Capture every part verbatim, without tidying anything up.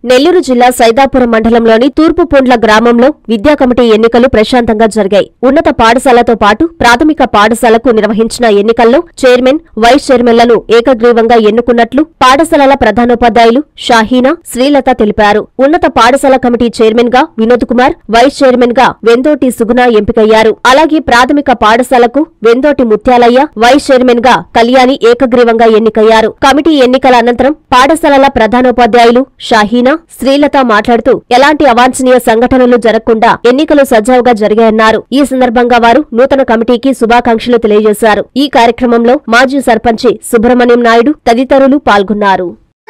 నెల్లూరు జిల్లా సైదాపురం మండలంలోని తూర్పు పొండ్ల గ్రామంలో విద్యా కమిటీ ఎన్నికలు ప్రశాంతంగా జరిగాయి. ఉన్నత పాఠశాలతో పాటు ప్రాథమిక పాఠశాలకు నిర్వహించిన ఎన్నికల్లో చైర్మన్, వైస్ చైర్మన్లను ఏకగ్రీవంగా ఎన్నుకున్నట్లు పాఠశాలల ప్రధానోపాధ్యాయులు షాహీనా, శ్రీలత తెలిపారు. ఉన్నత పాఠశాల కమిటీ చైర్మన్ గా వినోద్ కుమార్, వైస్ చైర్మన్ గా వెందోటి సుగుణ ఎంపికయ్యారు. అలాగే ప్రాథమిక పాఠశాలకు వెందోటి ముత్యాలయ్య, వైస్ చైర్మన్ గా కళ్యాణి ఏకగ్రీవంగా ఎన్నికయ్యారు. కమిటీ ఎన్నికల అనంతరం పాఠశాలల ప్రధానోపాధ్యాయులు షాహీనా, శ్రీలత మాట్లాడుతూ ఎలాంటి అవాంఛనీయ సంఘటనలు జరగకుండా ఎన్నికలు సజావుగా జరిగాయన్నారు. ఈ సందర్భంగా వారు నూతన కమిటీకి శుభాకాంక్షలు తెలియజేశారు. ఈ కార్యక్రమంలో మాజీ సర్పంచి సుబ్రహ్మణ్యం నాయుడు తదితరులు పాల్గొన్నారు.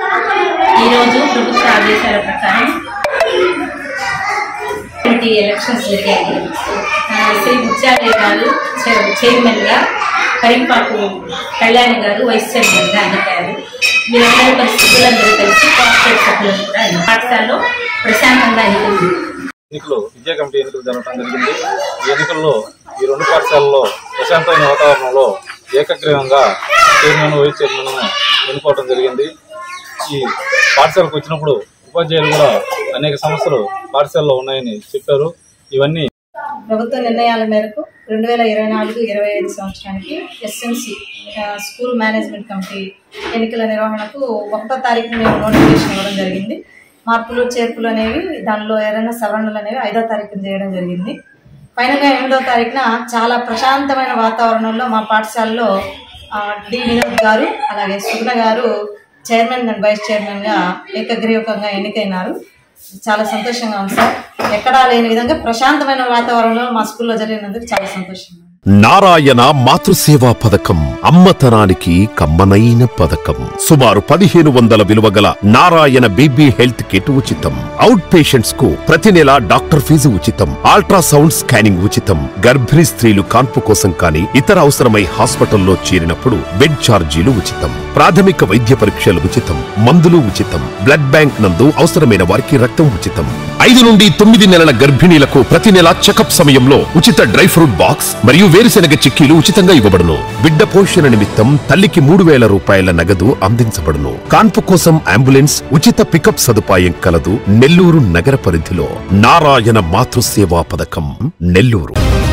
కరింపాకు కళ్యాణి గారు వైస్ చైర్మన్ గా ఎన్నికయ్యారు. వీరందరూ పరిస్థితులందరూ కలిసి కార్పొరేట్ సభ్యులను కూడా పాఠశాలలో ప్రశాంతంగా ఎన్నికలు ఎన్నికలు విద్యా కమిటీ ఎన్నికలు జరగడం జరిగింది. ఈ ఎన్నికల్లో ఈ రెండు పాఠశాలలో ప్రశాంతమైన వాతావరణంలో ఏకగ్రీవంగా చైర్మన్, వైస్ చైర్మన్ ఎన్నుకోవడం జరిగింది. ఈ పాఠశాలకు వచ్చినప్పుడు ఉపాధ్యాయులు కూడా అనేక సమస్యలు పాఠశాలలో ఉన్నాయని చెప్పారు. ఇవన్నీ ప్రభుత్వ నిర్ణయాల మేరకు రెండు వేల ఇరవై నాలుగు ఇరవై ఐదు సంవత్సరానికి ఎస్ఎంసి స్కూల్ మేనేజ్మెంట్ కమిటీ ఎన్నికల నిర్వహణకు ఒకటో తారీఖున మేము నోటిఫికేషన్ ఇవ్వడం జరిగింది. మార్పులు చేర్పులు అనేవి దానిలో ఏదైనా సవరణలు అనేవి ఐదో తారీఖున చేయడం జరిగింది. ఫైనల్గా ఎనిమిదో తారీఖున చాలా ప్రశాంతమైన వాతావరణంలో మా పాఠశాలలో డి వినోద్ గారు అలాగే సుగుణ గారు చైర్మన్ అండ్ వైస్ చైర్మన్గా ఏకగ్రీవకంగా ఎన్నికైనారు. చాలా సంతోషంగా ఉంది సార్. ఎక్కడా లేని విధంగా ప్రశాంతమైన వాతావరణంలో మా స్కూల్లో జరిగినందుకు చాలా సంతోషంగా. నారాయణ మాతృసేవా పథకం అమ్మతనానికి కమ్మనైన పథకం. సుమారు పదిహేను వందల విలువ గల నారాయణ బేబీ హెల్త్ కిట్ ఉచితం. అవుట్ పేషెంట్స్ కు ప్రతి నెల డాక్టర్ ఫీజు ఉచితం. అల్ట్రాసౌండ్ స్కానింగ్ ఉచితం. గర్భిణీ స్త్రీలు కాన్పు కోసం కానీ ఇతర అవసరమై హాస్పిటల్లో చేరినప్పుడు బెడ్ ఛార్జీలు ఉచితం. ప్రాథమిక వైద్య పరీక్షలు ఉచితం. మందులు ఉచితం. బ్లడ్ బ్యాంక్ నందు అవసరమైన వారికి రక్తం ఉచితం. ఐదు నుండి తొమ్మిది నెలల గర్భిణీలకు ప్రతి నెల చెకప్ సమయంలో ఉచిత డ్రై ఫ్రూట్ బాక్స్ మరియు వేరుశెనగ చిక్కీలు ఉచితంగా ఇవ్వబడును. బిడ్డ పోషణ నిమిత్తం తల్లికి మూడు వేల రూపాయల నగదు అందించబడును. కాన్పు కోసం అంబులెన్స్ ఉచిత పికప్ సదుపాయం కలదు. నెల్లూరు నగర పరిధిలో నారాయణ మాతృసేవా పథకం నెల్లూరు.